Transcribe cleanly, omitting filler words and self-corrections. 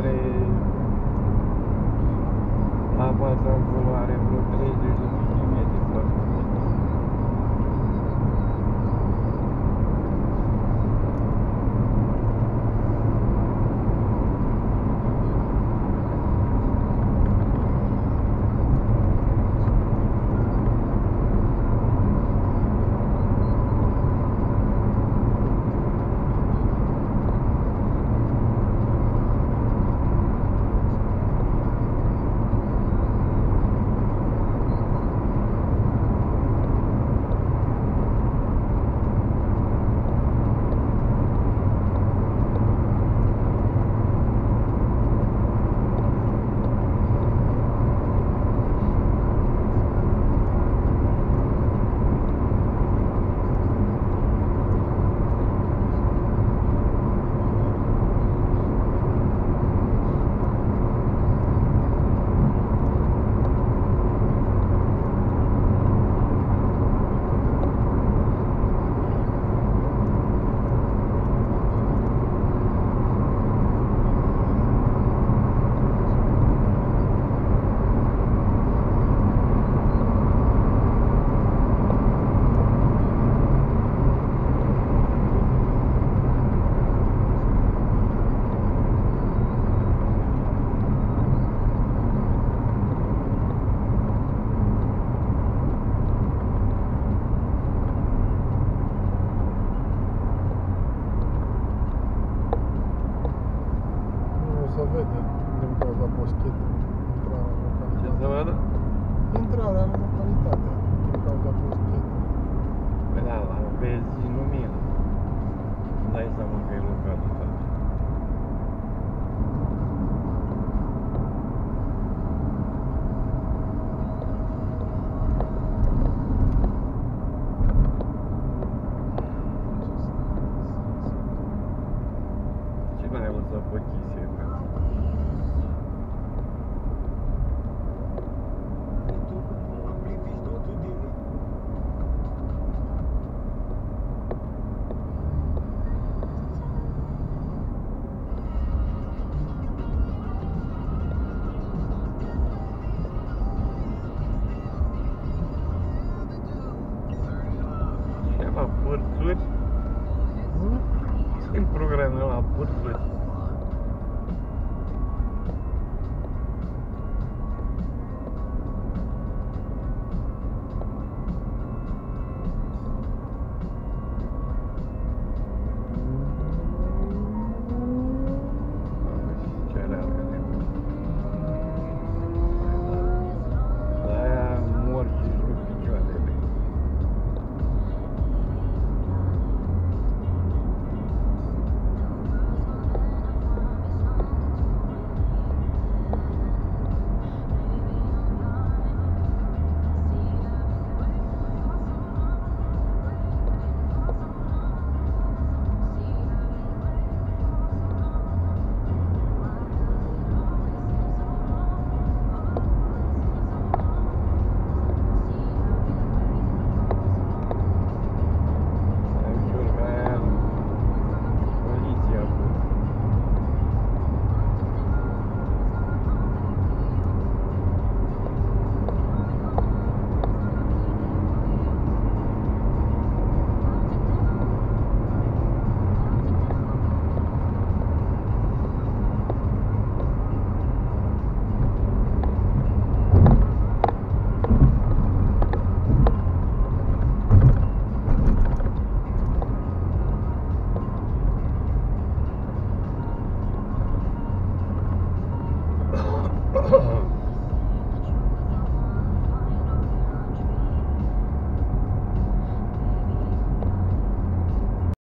are la bază acolo are vreo 30 de milimetri foarte bine. Se vede din cauza boschetului intrarea în localitate. Ce să vadă? Intrarea în localitate din cauza boschetului. Păi da, la vezi lumină. Nu dai seama că e localitate. Ce n-ai văzut pe chestia asta? Ceva părțuri? Sunt programe la părțuri.